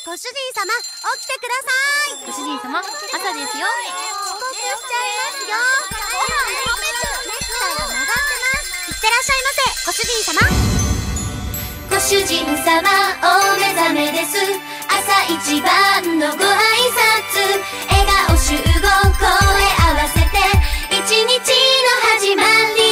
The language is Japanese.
ご主人様、起きてください。 ご主人様、朝ですよ。 遅刻しちゃいますよ。ネクタイが曲がってます。いってらっしゃいませ、ご主人様。 ご主人様、お目覚めです。朝一番のご挨拶、笑顔集合、声合わせて一日の始まり